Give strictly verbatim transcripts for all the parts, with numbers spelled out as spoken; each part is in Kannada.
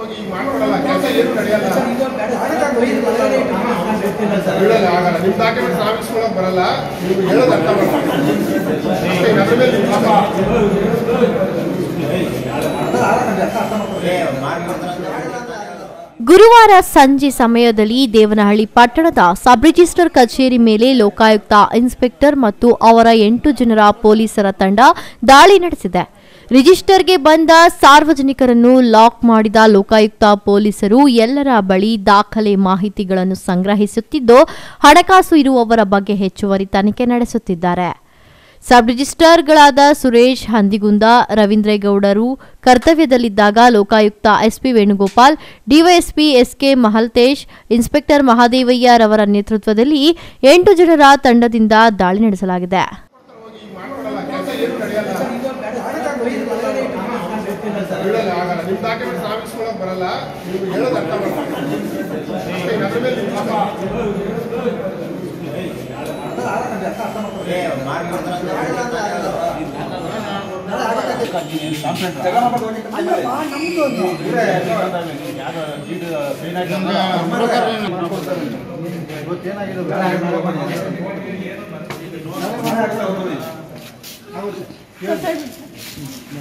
ಗುರುವಾರ ಸಂಜೆ ಸಮಯದಲ್ಲಿ ದೇವನಹಳ್ಳಿ ಪಟ್ಟಣದ ಸಬ್ ರಿಜಿಸ್ಟರ್ ಕಚೇರಿ ಮೇಲೆ ಲೋಕಾಯುಕ್ತ ಇನ್ಸ್ಪೆಕ್ಟರ್ ಮತ್ತು ಅವರ ಎಂಟು ಜನರ ಪೊಲೀಸರ ತಂಡ ದಾಳಿ ನಡೆಸಿದೆ. ರಿಜಿಸ್ಟರ್ಗೆ ಬಂದ ಸಾರ್ವಜನಿಕರನ್ನು ಲಾಕ್ ಮಾಡಿದ ಲೋಕಾಯುಕ್ತ ಪೊಲೀಸರು ಎಲ್ಲರ ಬಳಿ ದಾಖಲೆ ಮಾಹಿತಿಗಳನ್ನು ಸಂಗ್ರಹಿಸುತ್ತಿದ್ದು, ಹಣಕಾಸು ಇರುವವರ ಬಗ್ಗೆ ಹೆಚ್ಚುವರಿ ತನಿಖೆ ನಡೆಸುತ್ತಿದ್ದಾರೆ. ಸಬ್ ರಿಜಿಸ್ಟರ್ಗಳಾದ ಸುರೇಶ್ ಹಂದಿಗುಂದ, ರವೀಂದ್ರೇಗೌಡರು ಕರ್ತವ್ಯದಲ್ಲಿದ್ದಾಗ Lokayukta SP Venugopal, DYSP SK Mahaltesh, inspector Mahadevaiah ರವರ ನೇತೃತ್ವದಲ್ಲಿ ಎಂಟು ಜನರ ತಂಡದಿಂದ ದಾಳಿ ನಡೆಸಲಾಗಿದೆ.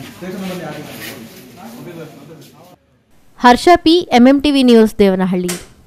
Harsha P, MM TV news, Devanahalli.